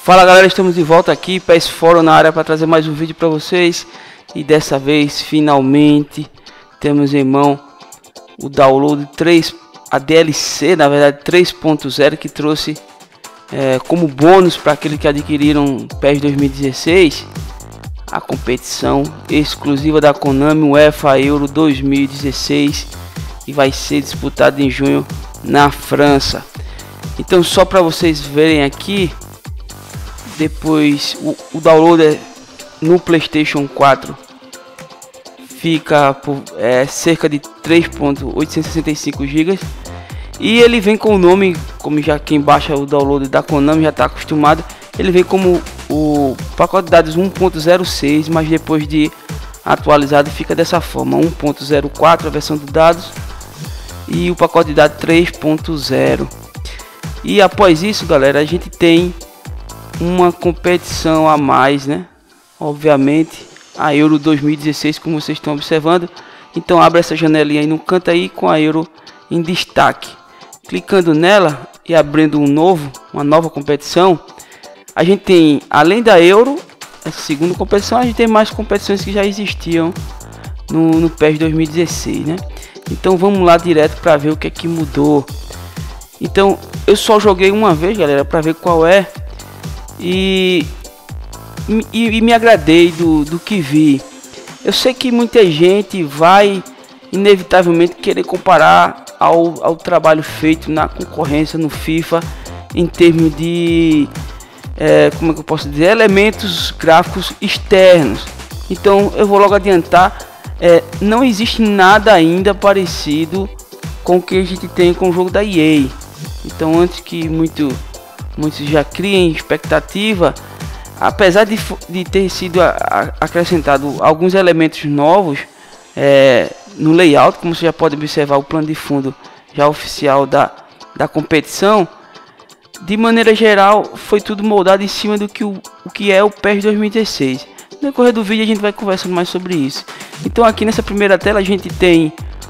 Fala galera, estamos de volta aqui, PES Fórum na área para trazer mais um vídeo para vocês. E dessa vez, finalmente, temos em mão o download 3, a DLC, na verdade 3.0, que trouxe como bônus para aqueles que adquiriram PES 2016, a competição exclusiva da Konami UEFA Euro 2016, e vai ser disputada em junho na França. Então, só para vocês verem aqui, depois o download no PlayStation 4 fica por cerca de 3.865 GB, e ele vem com o nome, como já quem baixa o download da Konami já está acostumado, ele vem como o pacote de dados 1.06, mas depois de atualizado fica dessa forma: 1.04 a versão de dados e o pacote de dados 3.0. E após isso, galera, a gente tem uma competição a mais, né? Obviamente, a Euro 2016, como vocês estão observando. Então abre essa janelinha aí no canto aí com a Euro em destaque. Clicando nela e abrindo uma nova competição, a gente tem, além da Euro, essa segunda competição, a gente tem mais competições que já existiam no PES 2016, né? Então vamos lá direto para ver o que é que mudou. Então eu só joguei uma vez, galera, para ver qual é. E me agradei do que vi. Eu sei que muita gente vai inevitavelmente querer comparar ao trabalho feito na concorrência no FIFA em termos de como é que eu posso dizer, elementos gráficos externos. Então eu vou logo adiantar, não existe nada ainda parecido com o que a gente tem com o jogo da EA. Então, antes que muitos já criem expectativa, apesar de ter sido acrescentado alguns elementos novos no layout, como você já pode observar, o plano de fundo já oficial da competição, de maneira geral foi tudo moldado em cima do que é o PES 2016. No decorrer do vídeo a gente vai conversando mais sobre isso. Então aqui nessa primeira tela a gente tem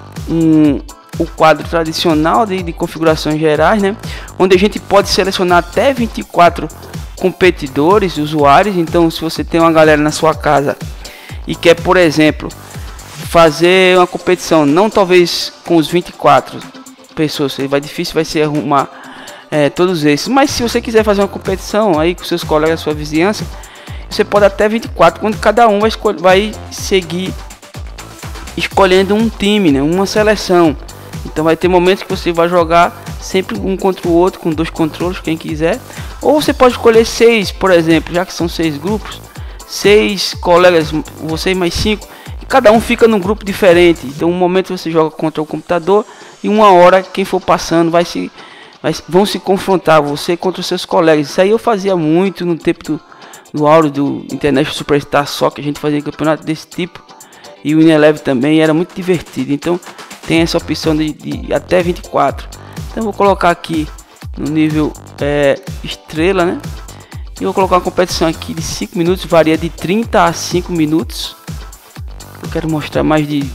o quadro tradicional de configurações gerais, né? Onde a gente pode selecionar até 24 competidores, usuários. Então, se você tem uma galera na sua casa e quer, por exemplo, fazer uma competição, não talvez com os 24 pessoas, vai ser arrumar todos esses, mas se você quiser fazer uma competição aí com seus colegas, sua vizinhança, você pode até 24, quando cada um vai seguir escolhendo um time, né? Uma seleção. Então vai ter momentos que você vai jogar sempre um contra o outro, com 2 controles, quem quiser. Ou você pode escolher 6, por exemplo, já que são 6 grupos, 6 colegas, você mais 5, e cada um fica num grupo diferente. Então um momento você joga contra o computador, e uma hora quem for passando vão se confrontar, você contra os seus colegas. Isso aí eu fazia muito no tempo do áudio do International Superstar, só que a gente fazia campeonato desse tipo, e o Ineleve também, era muito divertido. Então tem essa opção de até 24. Então vou colocar aqui no nível estrela, né? E vou colocar uma competição aqui de 5 minutos, varia de 30 a 5 minutos. Eu quero mostrar mais de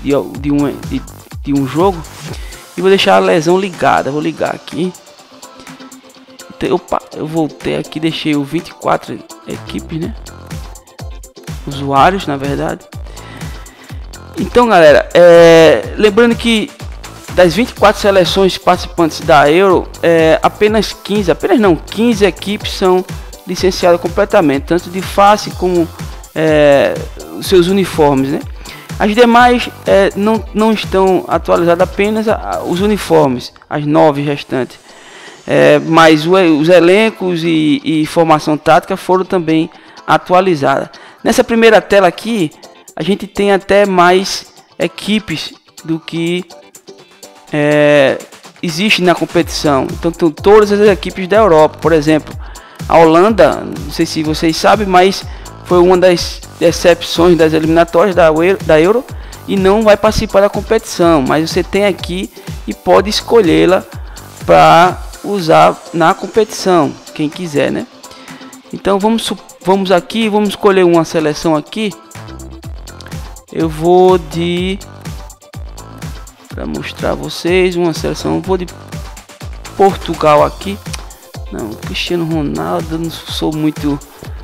um jogo. E vou deixar a lesão ligada, vou ligar aqui. Opa, eu voltei aqui, deixei o 24 equipes, né? Usuários, na verdade. Então, galera, lembrando que das 24 seleções participantes da Euro, apenas 15 equipes são licenciadas completamente, tanto de face como os seus uniformes, né? As demais não estão atualizadas, apenas os uniformes, as 9 restantes. Mas os elencos e formação tática foram também atualizadas. Nessa primeira tela aqui, a gente tem até mais equipes do que existe na competição. Então, todas as equipes da Europa, por exemplo, a Holanda, não sei se vocês sabem, mas foi uma das exceções das eliminatórias da Euro e não vai participar da competição. Mas você tem aqui e pode escolhê-la para usar na competição, quem quiser, né? Então vamos aqui, vamos escolher uma seleção aqui. Eu vou para mostrar a vocês uma seleção, vou de Portugal aqui. Não, Cristiano Ronaldo, eu não sou muito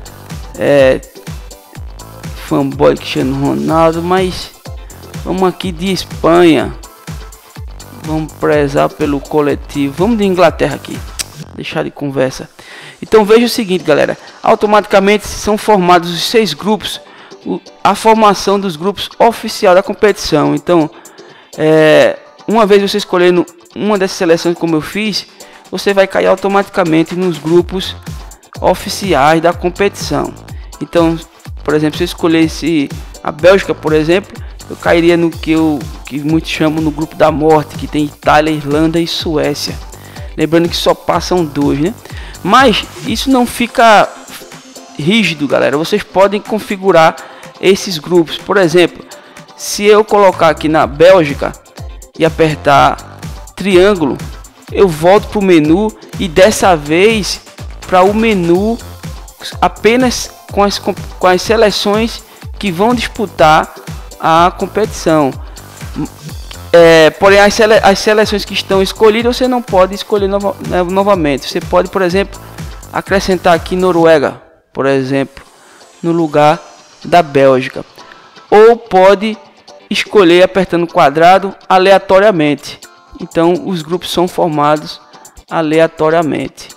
fanboy Cristiano Ronaldo, mas vamos aqui de Espanha. Vamos prezar pelo coletivo. Vamos de Inglaterra aqui. Deixar de conversa. Então veja o seguinte, galera. Automaticamente são formados os 6 grupos. A formação dos grupos oficial da competição. Então, uma vez você escolhendo uma dessas seleções como eu fiz, você vai cair automaticamente nos grupos oficiais da competição. Então, por exemplo, se eu escolhesse a Bélgica, por exemplo, eu cairia no que muitos chamam no grupo da morte, que tem Itália, Irlanda e Suécia. Lembrando que só passam 2, né? Mas isso não fica rígido, galera. Vocês podem configurar esses grupos. Por exemplo, se eu colocar aqui na Bélgica e apertar triângulo, eu volto para o menu e dessa vez para o menu apenas com as seleções que vão disputar a competição. Porém, as seleções que estão escolhidas você não pode escolher novamente. Você pode, por exemplo, acrescentar aqui Noruega, por exemplo, no lugar da Bélgica, ou pode escolher apertando quadrado aleatoriamente. Então os grupos são formados aleatoriamente.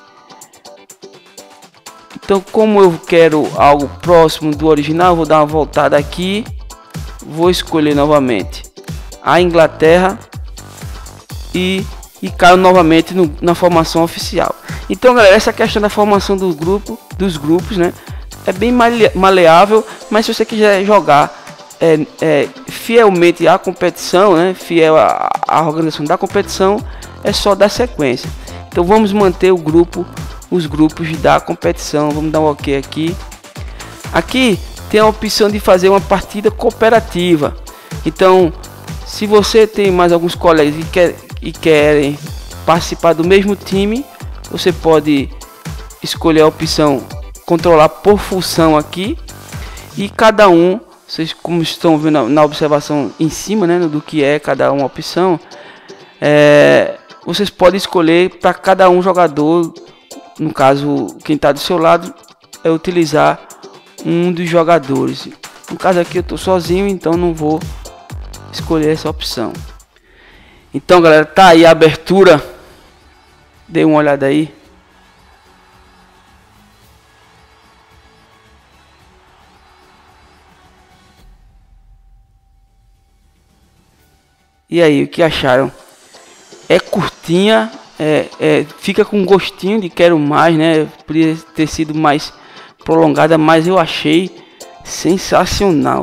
Então, como eu quero algo próximo do original, vou dar uma voltada aqui, vou escolher novamente a Inglaterra e caio novamente na formação oficial. Então, galera, essa questão da formação dos grupos, né, é bem maleável, mas se você quiser jogar fielmente à competição, né, fiel à organização da competição, é só dar sequência. Então vamos manter os grupos da competição. Vamos dar um OK aqui. Aqui tem a opção de fazer uma partida cooperativa. Então, se você tem mais alguns colegas que querem participar do mesmo time, você pode escolher a opção controlar por função aqui, e cada um, vocês como estão vendo na observação em cima, né, do que é cada uma opção, vocês podem escolher para cada um jogador. No caso, quem está do seu lado é utilizar um dos jogadores. No caso aqui eu estou sozinho, então não vou escolher essa opção. Então, galera, tá aí a abertura. Dê uma olhada aí. E aí, o que acharam? É curtinha, fica com um gostinho de quero mais, né? Podia ter sido mais prolongada, mas eu achei sensacional.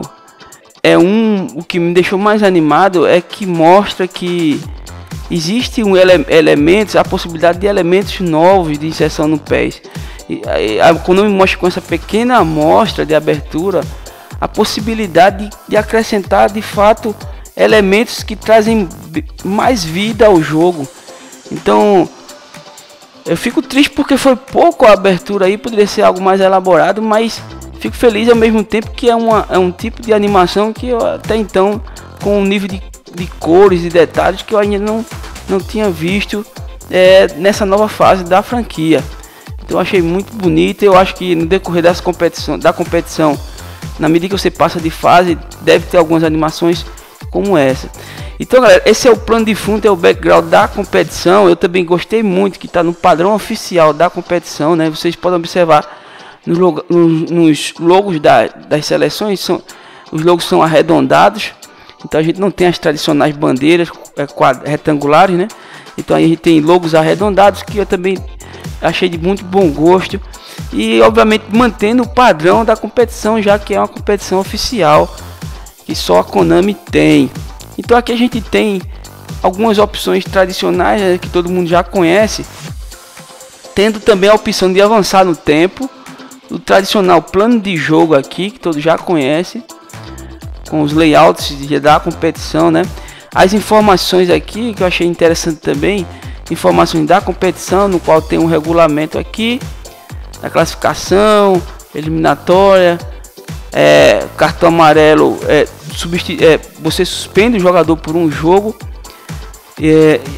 O que me deixou mais animado é que mostra que existe a possibilidade de elementos novos de inserção no PES. Quando me mostra com essa pequena amostra de abertura a possibilidade de acrescentar de fato elementos que trazem mais vida ao jogo. Então eu fico triste porque foi pouco a abertura aí, poderia ser algo mais elaborado, mas fico feliz ao mesmo tempo que é um tipo de animação que eu até então, com um nível de cores e detalhes que eu ainda não tinha visto nessa nova fase da franquia. Então eu achei muito bonito. Eu acho que no decorrer da competição, na medida que você passa de fase, deve ter algumas animações como essa. Então, galera, esse é o plano de fundo, é o background da competição. Eu também gostei muito que está no padrão oficial da competição, né? Vocês podem observar nos logos das seleções, os logos são arredondados. Então a gente não tem as tradicionais bandeiras retangulares, né? Então a gente tem logos arredondados, que eu também achei de muito bom gosto. E obviamente mantendo o padrão da competição, já que é uma competição oficial que só a Konami tem. Então aqui a gente tem algumas opções tradicionais, né, que todo mundo já conhece, tendo também a opção de avançar no tempo, o tradicional plano de jogo aqui, que todos já conhecem, com os layouts da competição, né? As informações aqui que eu achei interessante também, informações da competição, no qual tem um regulamento aqui da classificação, eliminatória, cartão amarelo, você suspende o jogador por um jogo,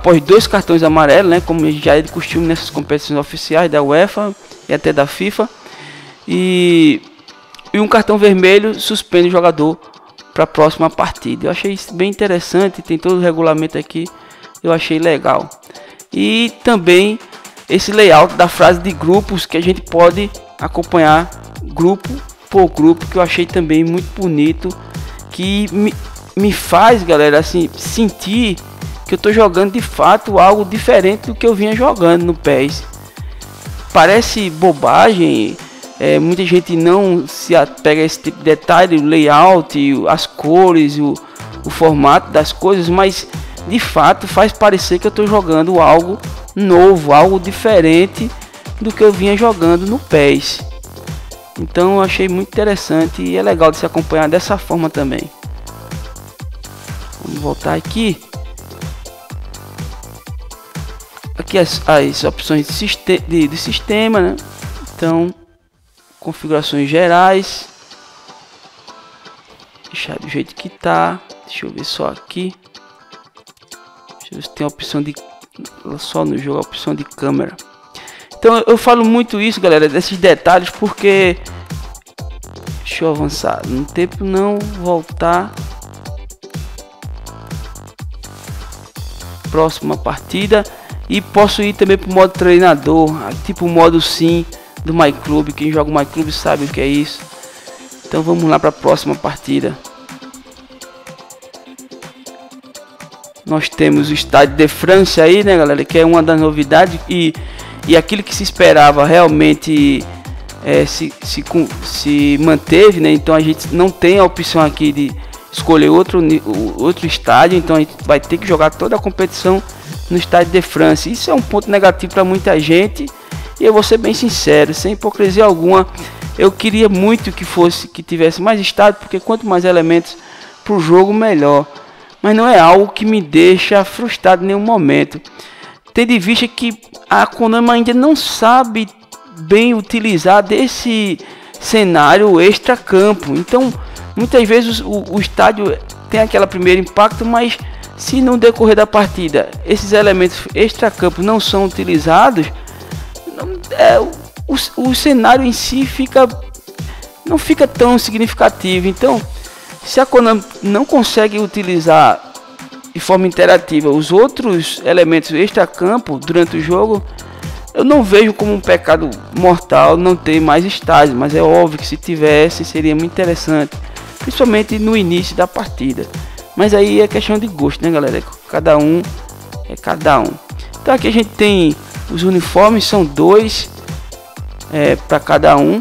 após 2 cartões amarelos, né, como já é de costume nessas competições oficiais da UEFA e até da FIFA, e um cartão vermelho suspende o jogador para a próxima partida. Eu achei isso bem interessante, tem todo o regulamento aqui, eu achei legal. E também esse layout da fase de grupos, que a gente pode acompanhar grupo por grupo, que eu achei também muito bonito, que me faz, galera, assim, sentir que eu tô jogando de fato algo diferente do que eu vinha jogando no PES. Parece bobagem, muita gente não se apega a esse tipo de detalhe, o layout, as cores, o formato das coisas, mas de fato faz parecer que eu tô jogando algo novo, algo diferente do que eu vinha jogando no PES. Então eu achei muito interessante e é legal de se acompanhar dessa forma também. Vamos voltar aqui. Aqui as opções de sistema, né? Então, configurações gerais. Deixar do jeito que tá. Deixa eu ver só aqui. Deixa eu ver se tem a opção de... Só no jogo a opção de câmera. Então eu falo muito isso, galera, desses detalhes, porque... Deixa eu avançar no tempo, não voltar. Próxima partida. E posso ir também para o modo treinador, tipo o modo sim do MyClub. Quem joga o MyClub sabe o que é isso. Então vamos lá para a próxima partida. Nós temos o Estádio de França aí, né, galera, que é uma das novidades e aquilo que se esperava realmente se manteve, né? Então a gente não tem a opção aqui de escolher outro estádio, então a gente vai ter que jogar toda a competição no Estádio de França. Isso é um ponto negativo para muita gente e eu vou ser bem sincero, sem hipocrisia alguma, eu queria muito que tivesse mais estádio, porque quanto mais elementos para o jogo, melhor. Mas não é algo que me deixa frustrado em nenhum momento, tendo em vista que a Konami ainda não sabe bem utilizar desse cenário extra campo. Então muitas vezes o estádio tem aquele primeiro impacto, mas se no decorrer da partida esses elementos extra campo não são utilizados, o cenário em si não fica tão significativo. Então, se a Konami não consegue utilizar de forma interativa os outros elementos extra campo durante o jogo, eu não vejo como um pecado mortal não ter mais estágios, mas é óbvio que se tivesse seria muito interessante, principalmente no início da partida. Mas aí é questão de gosto, né, galera? Cada um é cada um. Então aqui a gente tem os uniformes, são 2 para cada um.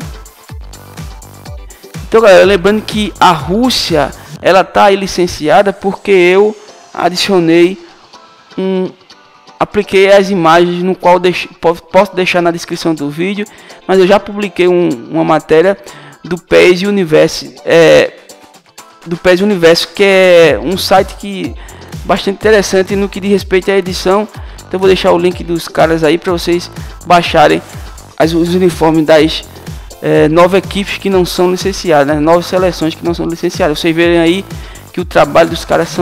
Então, galera, lembrando que a Rússia ela tá aí licenciada porque eu adicionei apliquei as imagens, no qual posso deixar na descrição do vídeo, mas eu já publiquei uma matéria do PES Universo, que é um site que bastante interessante no que diz respeito à edição. Então eu vou deixar o link dos caras aí para vocês baixarem os uniformes das 9 equipes que não são licenciadas, né? 9 seleções que não são licenciadas. Vocês verem aí que o trabalho dos caras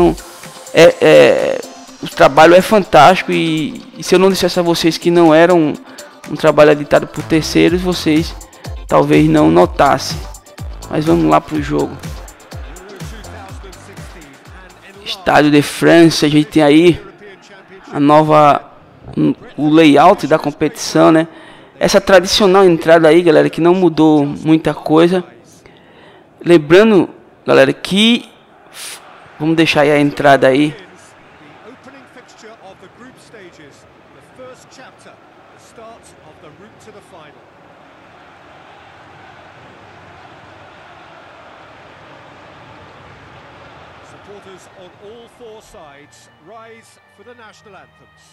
o trabalho é fantástico e se eu não dissesse a vocês que não era um trabalho editado por terceiros, vocês talvez não notassem. Mas vamos lá para o jogo. Estádio de França, a gente tem aí o layout da competição, né? Essa tradicional entrada aí, galera, que não mudou muita coisa. Lembrando, galera, que vamos deixar aí a entrada aí. Supporters on all 4 sides rise for the national anthems.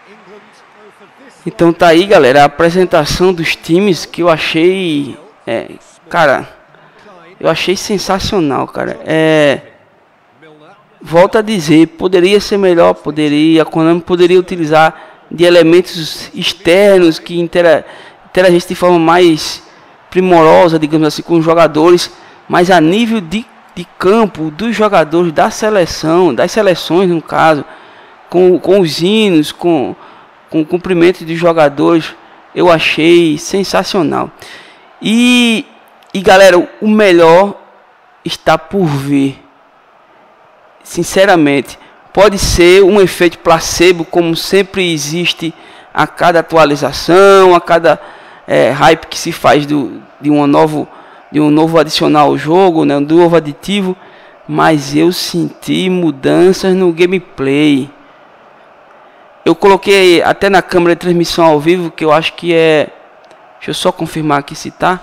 Então tá aí, galera, a apresentação dos times que eu achei, cara, eu achei sensacional, cara. Volto a dizer, poderia ser melhor, poderia, a Konami poderia utilizar de elementos externos que interagissem de forma mais primorosa, digamos assim, com os jogadores, mas a nível de campo dos jogadores da seleção, das seleções no caso, com os hinos, com o cumprimento dos jogadores, eu achei sensacional. E galera, o melhor está por vir. Sinceramente, pode ser um efeito placebo, como sempre existe a cada atualização, a cada hype que se faz de um novo adicional ao jogo, né, um novo aditivo, mas eu senti mudanças no gameplay. Eu coloquei até na câmera de transmissão ao vivo, que eu acho que deixa eu só confirmar aqui se tá.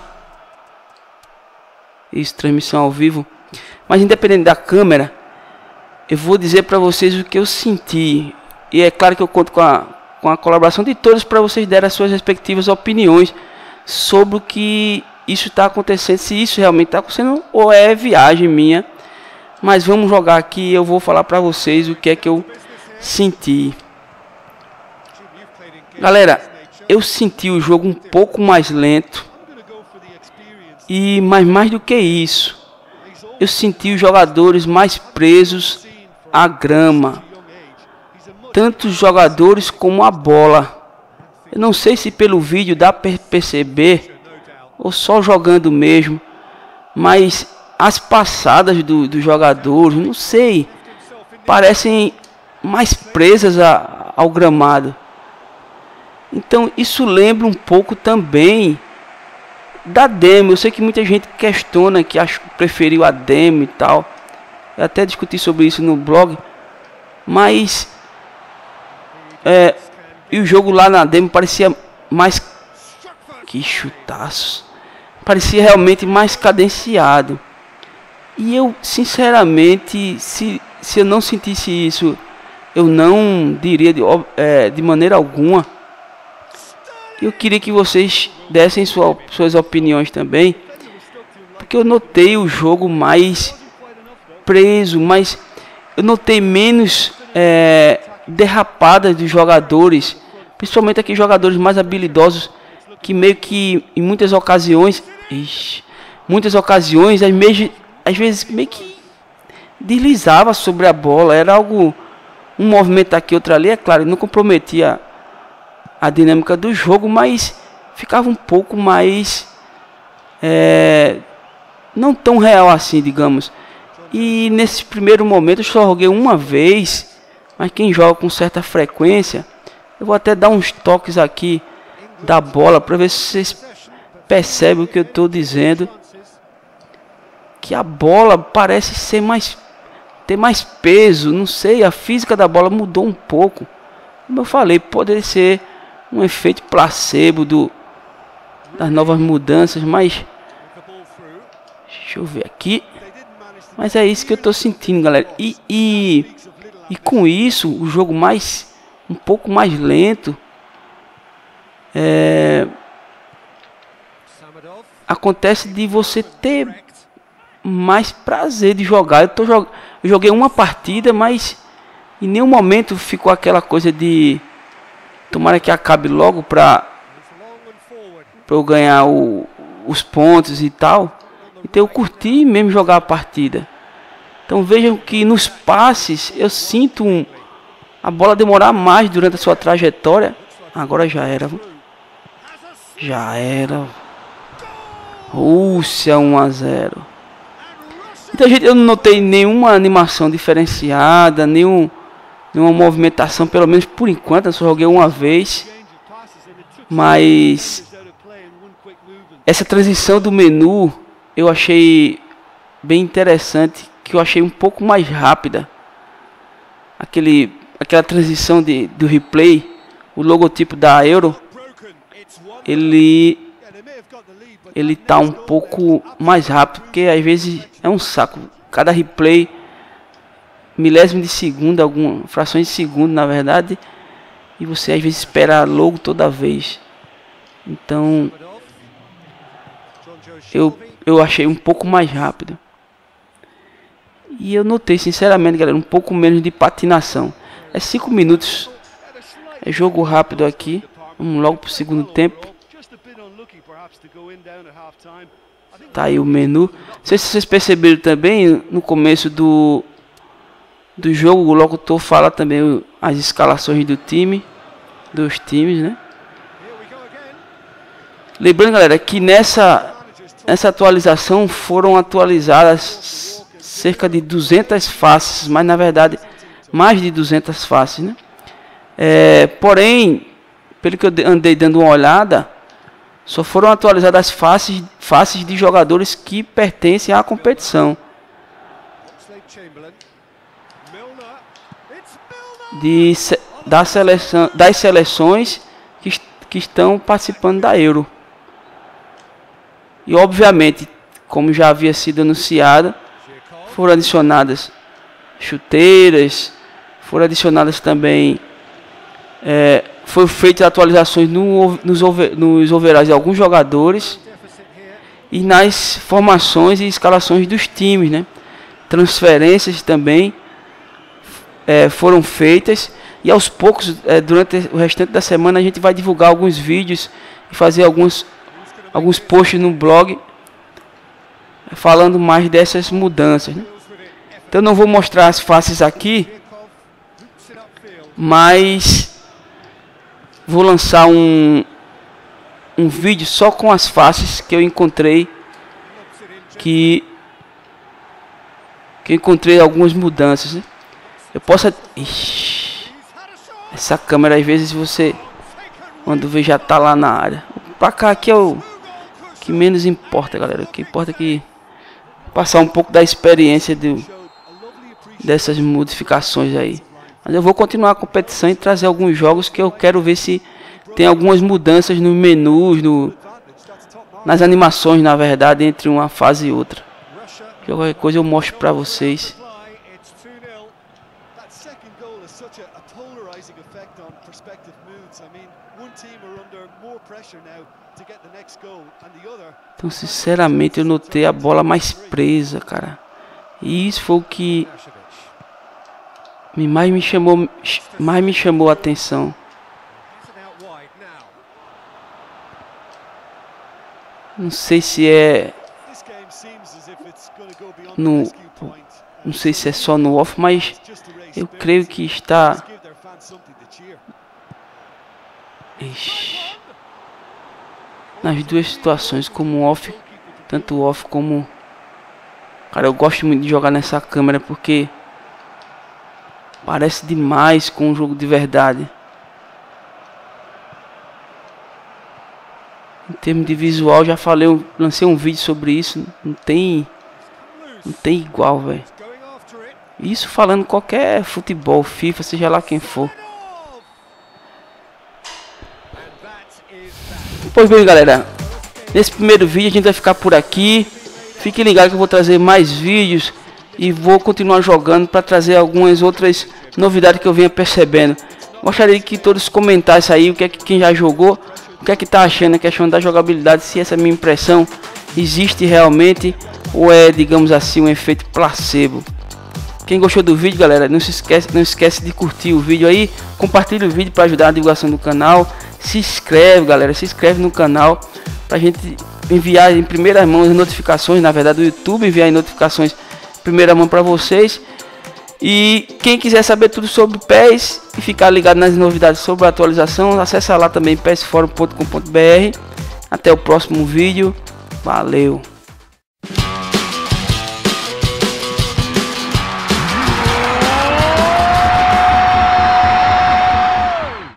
Isso, transmissão ao vivo. Mas independente da câmera, eu vou dizer para vocês o que eu senti. E é claro que eu conto com a colaboração de todos para vocês darem as suas respectivas opiniões sobre o que isso está acontecendo, se isso realmente está acontecendo ou é viagem minha. Mas vamos jogar aqui e eu vou falar para vocês o que é que eu senti. Galera, eu senti o jogo um pouco mais lento. Mas mais do que isso, eu senti os jogadores mais presos à grama. Tanto os jogadores como a bola. Eu não sei se pelo vídeo dá para perceber, ou só jogando mesmo, mas as passadas dos jogadores, não sei, parecem mais presas ao gramado. Então isso lembra um pouco também da demo. Eu sei que muita gente questiona, que preferiu a demo e tal. Eu até discuti sobre isso no blog. Mas e o jogo lá na demo parecia mais... Que chutaço! Parecia realmente mais cadenciado. E eu, sinceramente, se eu não sentisse isso, eu não diria de maneira alguma. Eu queria que vocês dessem suas opiniões também, porque eu notei o jogo mais preso, mas eu notei menos derrapadas dos jogadores, principalmente aqui jogadores mais habilidosos, que meio que em muitas ocasiões, às vezes meio que deslizava sobre a bola. Era algo, um movimento aqui, outro ali, é claro, não comprometia a dinâmica do jogo, mas ficava um pouco mais não tão real assim, digamos. E nesse primeiro momento eu só joguei uma vez, mas quem joga com certa frequência, eu vou até dar uns toques aqui da bola para ver se vocês percebem o que eu estou dizendo, que a bola parece ter mais peso, não sei, a física da bola mudou um pouco. Como eu falei, poderia ser um efeito placebo das novas mudanças, mas deixa eu ver aqui. Mas é isso que eu estou sentindo, galera. E com isso, o jogo um pouco mais lento, acontece de você ter mais prazer de jogar. Eu joguei uma partida, mas em nenhum momento ficou aquela coisa de tomara que acabe logo para eu ganhar os pontos e tal. Então eu curti mesmo jogar a partida. Então vejam que nos passes eu sinto a bola demorar mais durante a sua trajetória. Agora já era. Já era. Rússia 1-0. Então, gente, eu não notei nenhuma animação diferenciada, nenhuma movimentação, pelo menos por enquanto. Eu só joguei uma vez. Mas essa transição do menu eu achei bem interessante, que eu achei um pouco mais rápida. Aquela transição do replay, o logotipo da Euro, ele tá um pouco mais rápido, porque às vezes é um saco. Cada replay, milésimo de segundo, frações de segundo, na verdade, e você às vezes espera logo toda vez. Então eu achei um pouco mais rápido. E eu notei sinceramente, galera, um pouco menos de patinação. É 5 minutos. É jogo rápido aqui. Vamos logo pro segundo tempo. Tá aí o menu. Não sei se vocês perceberam também, no começo do jogo, o locutor fala também as escalações do time, dos times, né? Lembrando, galera, que nessa atualização foram atualizadas cerca de 200 faces, mas na verdade mais de 200 faces, né? Porém, pelo que eu andei dando uma olhada, só foram atualizadas as faces de jogadores que pertencem à competição. Das seleções que estão participando da Euro. E obviamente, como já havia sido anunciado, foram adicionadas chuteiras, foram adicionadas também, foram feitas atualizações nos overalls de alguns jogadores e nas formações e escalações dos times, né? Transferências também foram feitas, e aos poucos, durante o restante da semana, a gente vai divulgar alguns vídeos e fazer alguns posts no blog falando mais dessas mudanças, né? Então não vou mostrar as faces aqui, mas vou lançar um vídeo só com as faces que eu encontrei, que encontrei algumas mudanças, né? Eu posso... Ixi, essa câmera às vezes você, quando vê, já tá lá na área. O placar aqui é o que menos importa, galera. O que importa é que passar um pouco da experiência dessas modificações aí. Mas eu vou continuar a competição e trazer alguns jogos que eu quero ver se tem algumas mudanças nos menus, nas animações, na verdade, entre uma fase e outra. Qualquer coisa eu mostro pra vocês. Então, sinceramente, eu notei a bola mais presa, cara. E isso foi o que mais me chamou a atenção. Não sei se não sei se é só no off, mas eu creio que está... Ixi. Nas duas situações, como off, tanto off como... Cara, eu gosto muito de jogar nessa câmera porque parece demais com um jogo de verdade. Em termos de visual, já falei, eu lancei um vídeo sobre isso. Não tem igual, velho. Isso falando qualquer futebol, FIFA, seja lá quem for. Pois bem, galera, nesse primeiro vídeo a gente vai ficar por aqui. Fiquem ligados que eu vou trazer mais vídeos e vou continuar jogando para trazer algumas outras novidades que eu venha percebendo. Gostaria que todos comentassem aí o que é que quem já jogou, o que é que tá achando, a questão da jogabilidade, se essa minha impressão existe realmente ou é, digamos assim, um efeito placebo. Quem gostou do vídeo, galera, não esquece de curtir o vídeo aí, compartilha o vídeo para ajudar a divulgação do canal. Se inscreve, galera, se inscreve no canal pra gente enviar em primeira mão as notificações, na verdade o YouTube enviar notificações em primeira mão para vocês. E quem quiser saber tudo sobre PES e ficar ligado nas novidades sobre a atualização, acessa lá também pesforum.com.br. Até o próximo vídeo, valeu!